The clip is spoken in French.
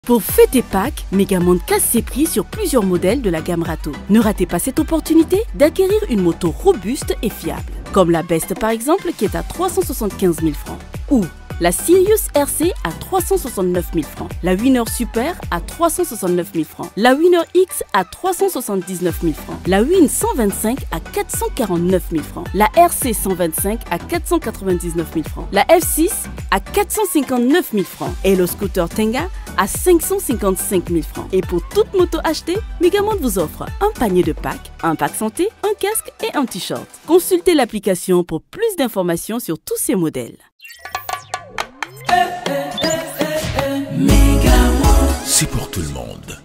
Pour fêter Pâques, Megamonde casse ses prix sur plusieurs modèles de la gamme Rato. Ne ratez pas cette opportunité d'acquérir une moto robuste et fiable, comme la Best par exemple qui est à 375 000 francs, ou la Sirius RC à 369 000 francs, la Winner Super à 369 000 francs, la Winner X à 379 000 francs, la Win 125 à 449 000 francs, la RC 125 à 499 000 francs, la F6 à 459 000 francs et le scooter Tenga à 555 000 francs. Et pour toute moto achetée, Megamonde vous offre un panier de Pâques, un pack santé, un casque et un t-shirt. Consultez l'application pour plus d'informations sur tous ces modèles. C'est pour tout le monde.